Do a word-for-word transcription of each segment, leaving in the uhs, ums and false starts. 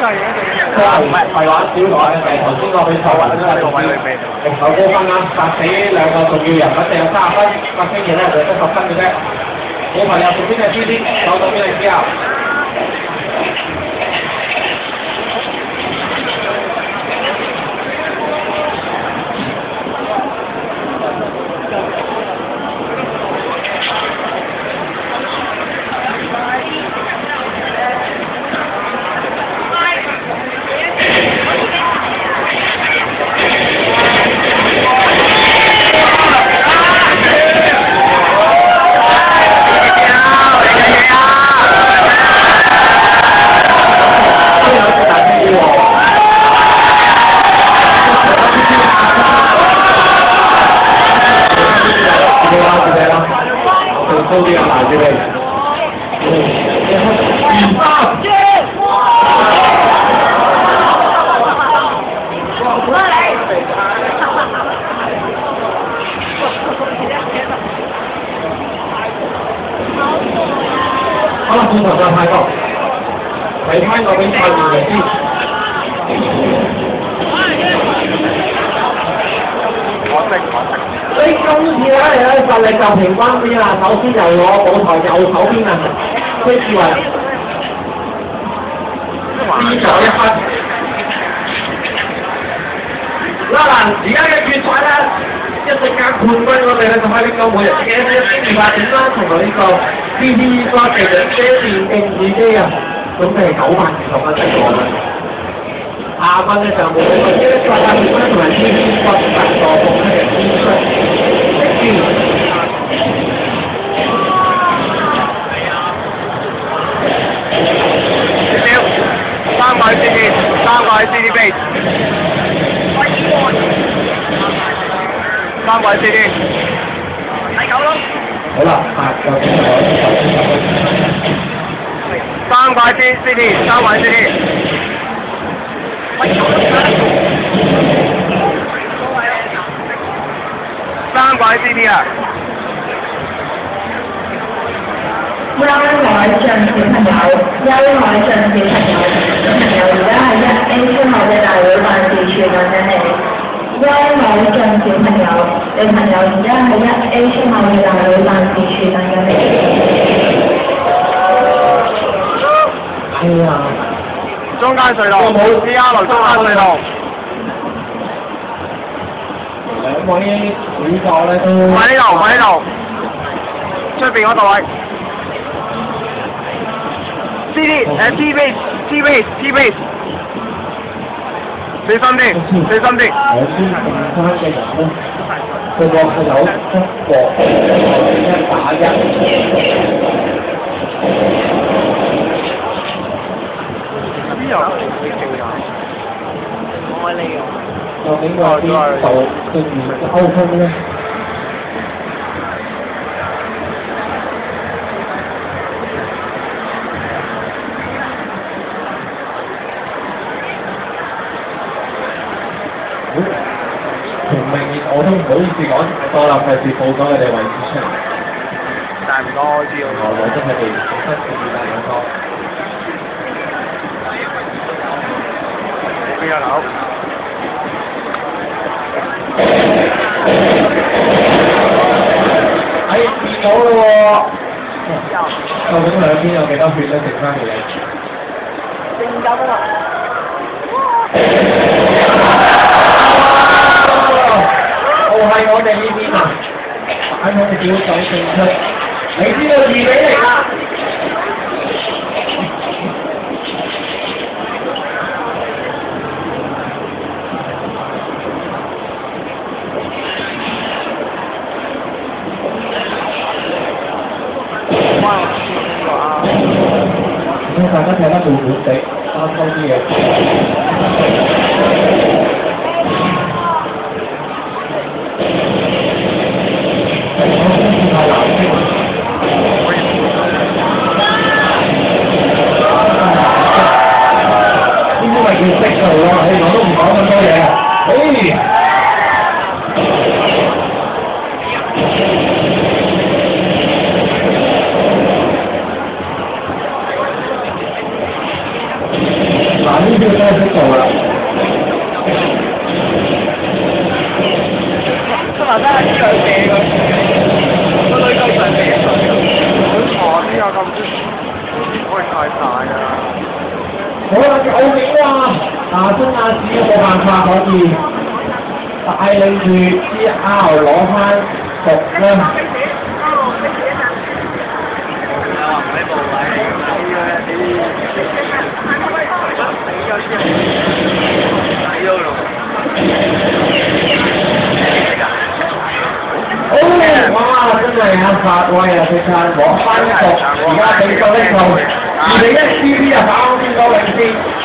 唔係係玩小袋，係頭先個比賽玩咗係平頭高分啦，殺死兩個重要人物，淨有三十分，白星爺咧就得十分嘅啫。小朋友屬邊係 C D， 手到邊係 C R。高啲啊，大啲你。好啦，轉頭再派過，睇翻個比賽完嚟先。可惜可惜。所以今次咧，你咧實力就平均啲啦。首先由我舞台右手邊啊，崔志偉，輸咗一分。嗱嗱，而家嘅決賽咧，一陣間冠軍我哋咧就係呢個每日嘅一千二百點啦，同埋呢個 C P E 多嘅兩車電競耳機啊，咁係九百二十蚊一個啦。亞軍咧就冇呢個一百八十蚊同埋 C P E 多十個服嘅支出。三個 C D， 三個 C D base， 三個 C D， 第九咯。好啦，八個 C D， 三個 C D， 三個 C D， 三個 C D 啊！優海俊小朋友，優海俊小朋友，小朋友而家係一 A 之後嘅大會辦事處等緊你。優海俊小朋友，你朋友而家係一 A 之後嘅大會辦事處等緊你。係啊，中間隧道冇 C R 路，中間隧道。兩位主角咧都喺呢度，喺呢度，出邊嗰度位。C D， 誒 T base，T base，T base， 小心啲，小心啲。我先剩翻嘅人咧，佢個係有一個一打一。邊有？我愛你啊！究竟個邊度對面嘅歐風咧？明明我都唔好意思講太多啦，費事報咗佢哋位置出嚟。但唔多知喎。我我真係哋本身建議大家多。邊有樓？哎，跌咗咯喎！究竟兩邊有幾多血咧？剩翻嘅嘢？剩咁啊！就係我哋呢邊啊，擺我哋表隊勝出，你知道二比零啦。咁大家睇得悶悶地，啱收啲嘢。要識做喎，你我都唔講咁多嘢。哎，嗱呢邊真係呢兩射佢，個女雞上射佢，佢床邊有咁喂太大啊！ 好啦，救命啊！亞中亞子冇辦法可以帶領住啲 R 攞翻局啦。好哇！真係啊，發威啊！佢撐攞翻局，而家比賽呢度二比一 C P 啊，打邊個領先？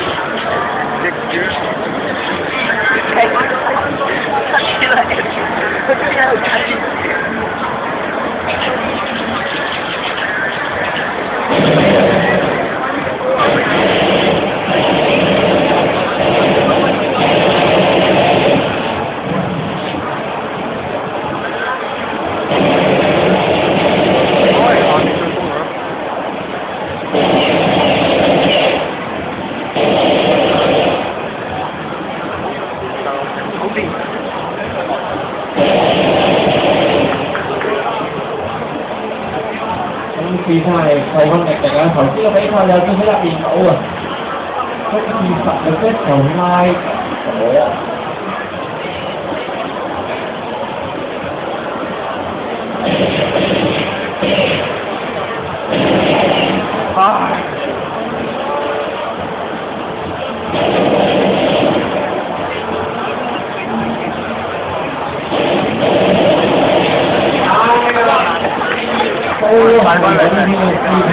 比賽係勢均力敵啊！頭先個比賽有少少一面倒啊，都二十個 set 就拉咗。唉。都係為咗呢啲嘅 C P，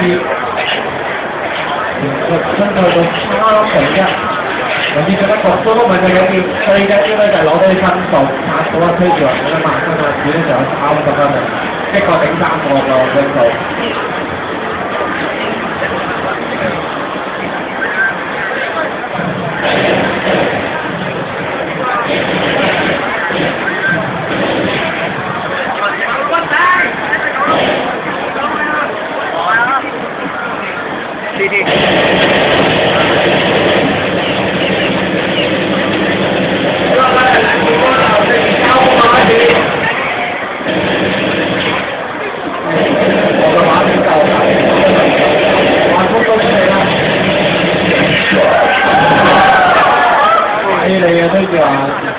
其實真係到啱成啫。有啲覺得國都唔係最緊要，最緊要咧就係攞到啲分數，拍到一推住人一萬分啊，只咧就有三十分啊，一個頂三個嘅分數。C T。好啦，嚟嚟過啦，食交馬啲。我個馬先夠大，馬速都嚟啦。你嚟嘅都叫啊！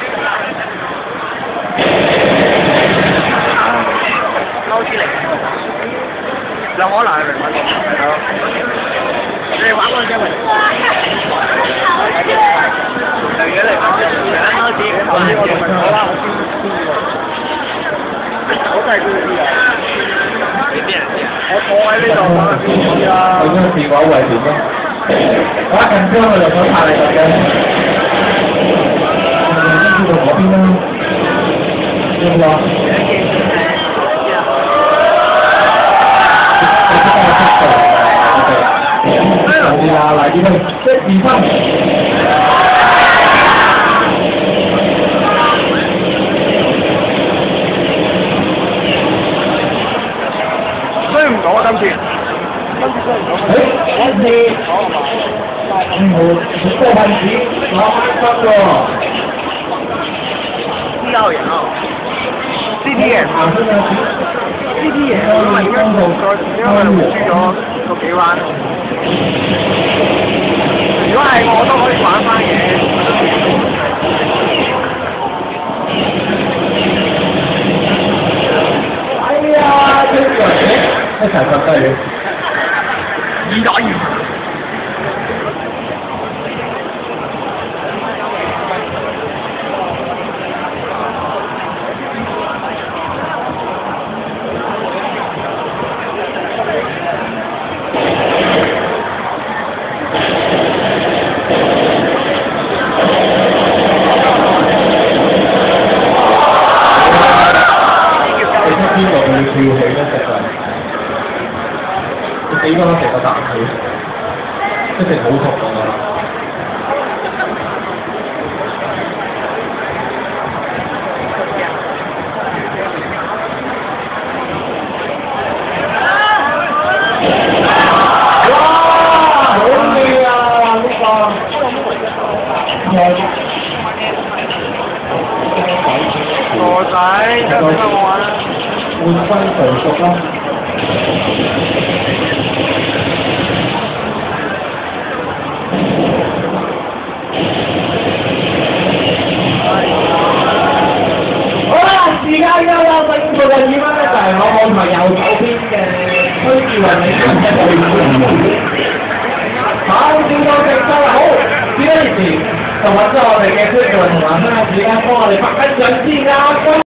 撈出嚟。有可能係零分係咯。你玩嗰隻咪？零嘅嚟，兩蚊紙，我呢個咪好啦，我真係中意啲啊！你邊人知啊？我坐喺呢度啊，邊知啊？我將電話為點咯？我一緊張我就想拍你個嘅，我哋先知道嗰邊啦，要唔要？係啊，嚟啲咩？一二三。追唔到啊！今次，今次追唔到。誒，今次，嗯，好，多分子攞翻分喎。呢個人啊 ，C T 贏啊 ，C T 贏啊，因為因為因為輸咗個幾彎。如果係我都可以玩翻嘅。哎呀，真係一齊瞓低你。二打二。邊個佢要跳起咧？實在，死咗啦！成個彈起，一定好痛㗎啦！哇！好靚啊！呢個係。 傻仔，而家點解我玩？ 換分成熟咯。好啦，時間夠啦，勝負嘅二分咧就係我網台右手邊嘅推住雲你嘅隊伍。好，轉到直收啦，好，事不宜遲，就揾咗我哋嘅推住雲同埋香港時間幫我哋拍緊掌先啦。